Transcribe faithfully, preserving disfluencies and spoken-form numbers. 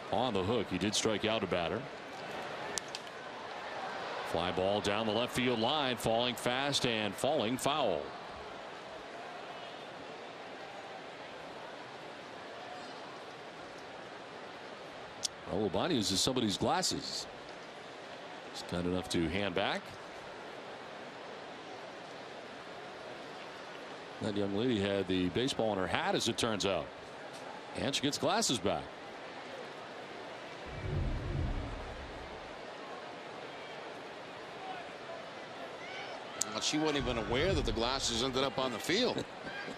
on the hook. He did strike out a batter. Fly ball down the left field line, falling fast and falling foul. Raul Ibanez uses somebody's glasses. He's kind enough to hand back. That young lady had the baseball in her hat, as it turns out. And she gets glasses back. She wasn't even aware that the glasses ended up on the field.